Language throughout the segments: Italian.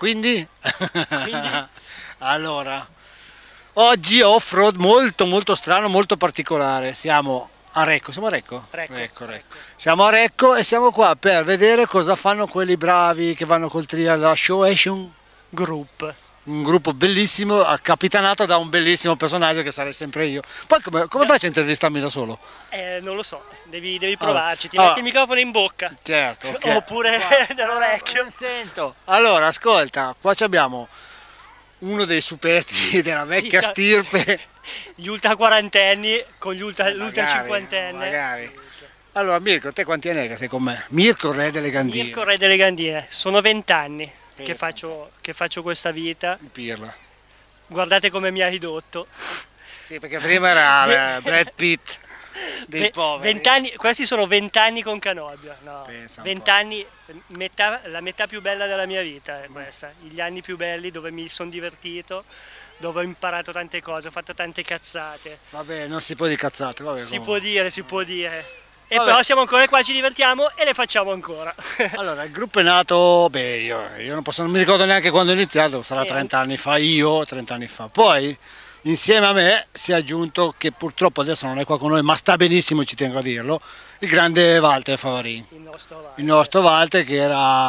Quindi? Quindi? Allora, oggi off-road molto molto strano, molto particolare. Siamo a Recco, siamo a Recco? Recco. Siamo a Recco e siamo qua per vedere cosa fanno quelli bravi che vanno col trial della Show Action Group. Un gruppo bellissimo, capitanato da un bellissimo personaggio che sarei sempre io. Poi come faccio a intervistarmi da solo? Non lo so, devi provarci, ti Allora. metti il microfono in bocca. Certo, ok. Oppure nell'orecchio. Sento. Allora, ascolta, qua abbiamo uno dei superstiti della vecchia Sì, stirpe. Gli ultra quarantenni con l'ultra Magari, cinquantenne. magari. Allora, Mirko, te quanti anni è che sei con me? Mirko, re delle Gandine. Mirko Re delle Gandine, sono 20 anni che Pensa. faccio questa vita. Il pirla. Guardate come mi ha ridotto. Sì, perché prima era Brad Pitt dei poveri. 20 anni, questi sono 20 anni con Canobbio. No, Pensa un 20 po'. anni, la metà più bella della mia vita è questa. Gli anni più belli dove mi sono divertito, dove ho imparato tante cose, ho fatto tante cazzate. Vabbè, non si può di cazzate, vabbè. Si comunque. può dire, si può dire. E Vabbè. però siamo ancora qua, ci divertiamo e le facciamo ancora. Allora, il gruppo è nato, beh, io non mi ricordo neanche quando ho iniziato, sarà 30 anni fa, 30 anni fa. Poi, insieme a me, si è aggiunto, che purtroppo adesso non è qua con noi, ma sta benissimo, ci tengo a dirlo, il grande Walter Favarin. Il nostro Walter che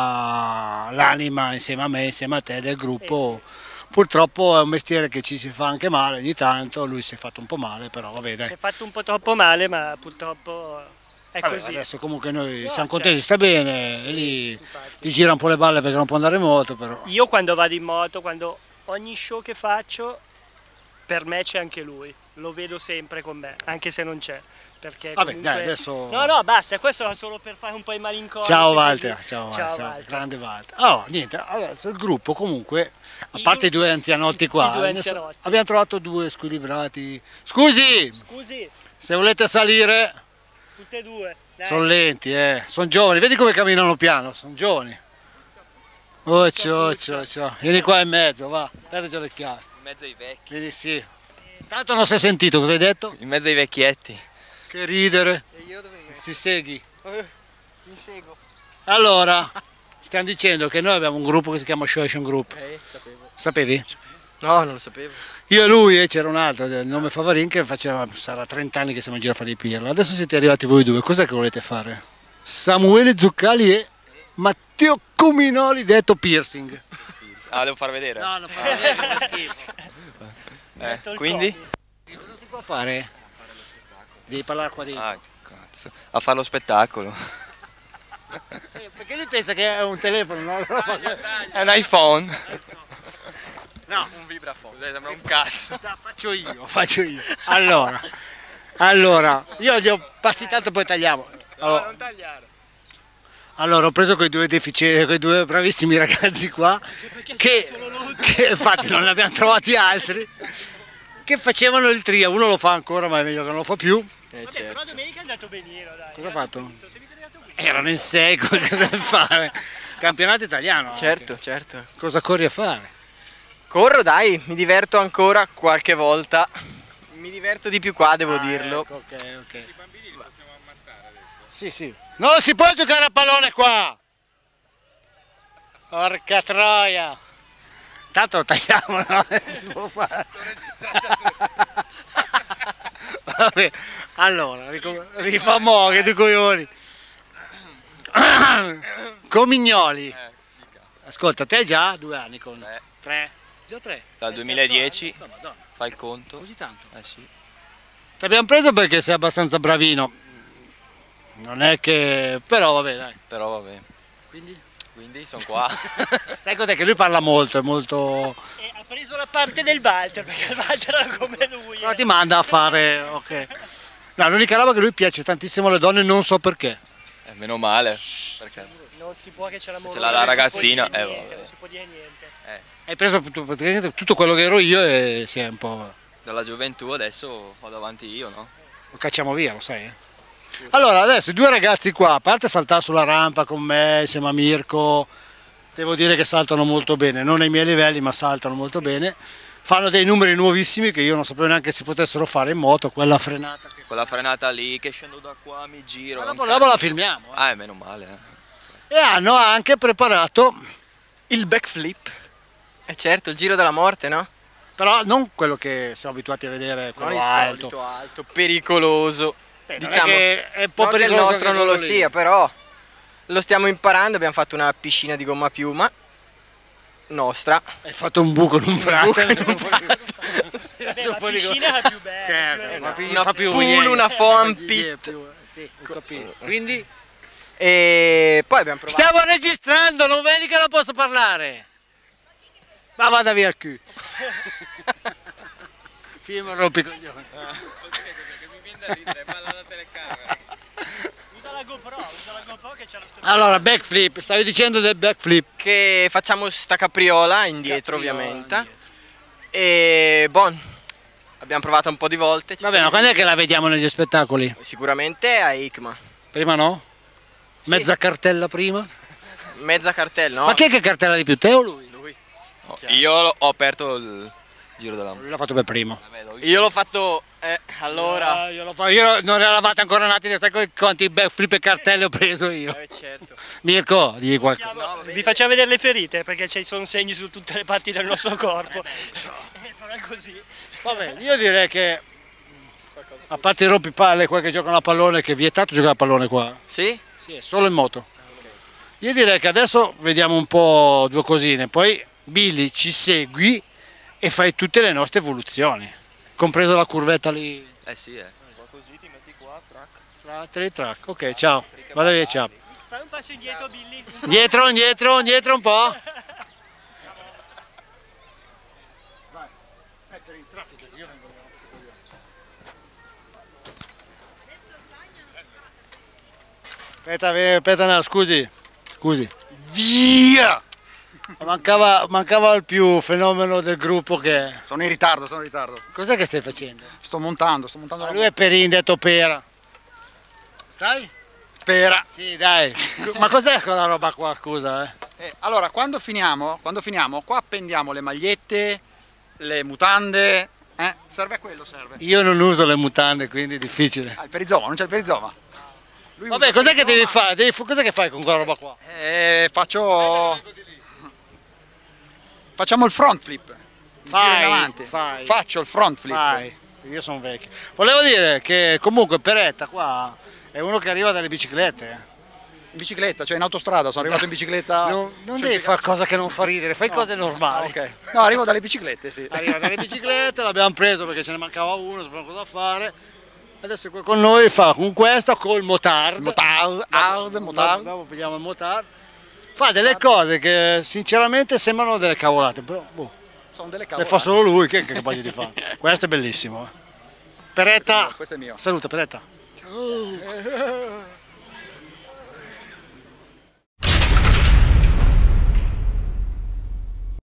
era l'anima insieme a me, insieme a te del gruppo. Purtroppo è un mestiere che ci si fa anche male ogni tanto, lui si è fatto un po' male, però vabbè dai. Si è fatto un po' troppo male, ma purtroppo è Vabbè, così. adesso comunque noi siamo certo. contenti, sta bene, e lì ti gira un po' le balle perché non può andare in moto, però. Io quando vado in moto, quando ogni show che faccio, per me c'è anche lui, lo vedo sempre con me, anche se non c'è. Perché Vabbè, comunque... dai, adesso... No, basta, questo era solo per fare un po' i malinconici. Ciao Walter, così. ciao Ciao, Walter, Walter. grande Walter. Oh, niente, adesso il gruppo comunque, a parte i due anzianotti qua, i due adesso anzianotti. abbiamo trovato due squilibrati. Scusi, Scusi, se volete salire, tutte e due. Dai. sono lenti, sono giovani, vedi come camminano piano, sono giovani. Occhio, vieni qua in mezzo, va, dateci le chiavi. In mezzo ai vecchi. Vedi, sì. Tanto non si è sentito, cosa hai detto? In mezzo ai vecchietti. Che ridere, E io dove mi si segui. Mi seguo. Allora, stiamo dicendo che noi abbiamo un gruppo che si chiama Show Action Group. Sapevo. Sapevi? No, non lo sapevo. Io e lui e c'era un altro del nome Favarin che faceva, sarà 30 anni che siamo in giro a fare i pirla. Adesso siete arrivati voi due, cos'è che volete fare? Samuele Zuccali e Matteo Cominoli detto piercing. Ah, devo far vedere? No, non fa vedere, fa schifo. Metto il Quindi? Cosa si può fare? Devi parlare qua dentro. Ah, cazzo. A fare lo spettacolo. Perché lui pensa che è un telefono, no? È un iPhone. No. Un vibrafono, sembra un cazzo. Faccio io. Allora, io gli ho passi tanto poi tagliamo. Allora, Non tagliare. Allora, ho preso quei due deficienti, quei due bravissimi ragazzi qua, che infatti non ne abbiamo trovati altri, che facevano il trio. Uno lo fa ancora, ma è meglio che non lo fa più. Vabbè, però domenica è andato benino, dai. Cosa ha fatto? Sei mica arrivato qui. Erano in 6, cosa deve fare? Campionato italiano. anche. Certo. Cosa corri a fare? Corro, dai, mi diverto ancora qualche volta. Mi diverto di più qua, devo dirlo. Ecco, ok. I bambini li possiamo ammazzare adesso? Sì. Non si può giocare a pallone qua! Porca troia! Tanto lo tagliamo, no? Si può fare. Vabbè, allora, rifamo che due coglioni. Comignoli. Ascolta, te già 2 anni con... 3? Già 3? Dal 2010, Madonna, fai il conto. così tanto. Sì. Ti abbiamo preso perché sei abbastanza bravino. Non è che... però vabbè, dai. Però vabbè. Quindi sono qua. Sai cos'è? Che lui parla molto, è molto... E ha preso la parte del Walter, perché il Walter era come lui. Però ti manda a fare... ok. No, l'unica roba che a lui piace tantissimo alle donne, non so perché. Meno male. Perché? Non si può che c'è l'amore. Ce l'ha la ragazzina, Non vabbè. si può dire niente. Hai preso praticamente tutto quello che ero io e si è un po'... Dalla gioventù adesso vado avanti io, no? lo cacciamo via, lo sai? Allora, adesso i due ragazzi qua, a parte saltare sulla rampa con me, insieme a Mirko, devo dire che saltano molto bene, non ai miei livelli, ma saltano molto bene. Fanno dei numeri nuovissimi che io non sapevo neanche si potessero fare in moto, quella frenata. Quella frenata lì che scendo da qua, mi giro. Ma dopo la filmiamo. Meno male. E hanno anche preparato Il backflip. certo, il giro della morte, no? Però non quello che siamo abituati a vedere, quello Non il alto. solito alto, pericoloso. Non è Diciamo, che è un po' non che il pericoloso nostro anche non lo quello lì. sia, però lo stiamo imparando, abbiamo fatto una piscina di gomma a piuma nostra. Hai fatto un buco in un prato. buco in un Vabbè, la piscina è più bella. Certo, Una fa più pool, niente. una foam pit. Sì, ho capito. Quindi E poi abbiamo provato. stiamo registrando, non vedi che non posso parlare. Ma vada via il culo. Film rompi i coglioni. Usa la GoPro che c'è lo stesso. Allora, backflip, stavi dicendo del backflip. Che facciamo sta capriola indietro, ovviamente. E bon, abbiamo provato un po' di volte. Va bene, ma quando è che la vediamo negli spettacoli? Sicuramente a ICMA. Prima no? Mezza cartella prima? Mezza cartella, no? Ma chi è che cartella di più, te o lui? Lui. Io ho aperto il giro della Lui l'ha fatto per primo. Io l'ho fatto. Allora. Io non eravate ancora nati, sai quanti backflip e cartelle ho preso io. Certo. Mirko, digli qualcosa. No, va bene. Vi facciamo vedere le ferite perché ci sono segni su tutte le parti del nostro corpo. Però è così. Vabbè, io direi che a parte i rompipalle qua che giocano a pallone, che è vietato giocare a pallone qua. Sì? Sì, è solo in moto. Io direi che adesso vediamo un po' due cosine, poi Billy ci segui e fai tutte le nostre evoluzioni, compresa la curvetta lì. Sì, Così ti metti qua, Track. Ok, ciao. Vado via, ciao. Fai un passo indietro, Billy. Indietro un po'. Aspetta, no, scusi. Via! Mancava il più fenomeno del gruppo che... Sono in ritardo. Cos'è che stai facendo? Sto montando la Lui è Perin, detto Pera. Stai? pera. Sì, dai. Ma cos'è quella roba qua, scusa? Allora, quando finiamo, qua appendiamo le magliette, le mutande. Serve a quello, serve. Io non uso le mutande, quindi è difficile. Il perizoma, non c'è il perizoma. Lui Vabbè, usa cos'è il che devi perizoma. fare? Cos'è che fai con quella roba qua? Facciamo il front flip. Un giro in avanti. fai. Faccio il front flip. Vai, io sono vecchio. Volevo dire che comunque Peretta qua è uno che arriva dalle biciclette. In bicicletta, cioè in autostrada, sono arrivato in bicicletta. Non devi fare cosa che non fa ridere, fai cose normali. Ok. No, arrivo dalle biciclette, sì. Arriva dalle biciclette, l'abbiamo preso perché ce ne mancava uno, sapevamo cosa fare. Adesso è qua con noi, fa con questa, col motard. Motard. Dopo pigliamo il motard. Fa delle cose che sinceramente sembrano delle cavolate, però boh, Sono delle le cavolate. fa solo lui, che è capace di fare. Questo è bellissimo. Peretta, Questo è mio. saluta Peretta.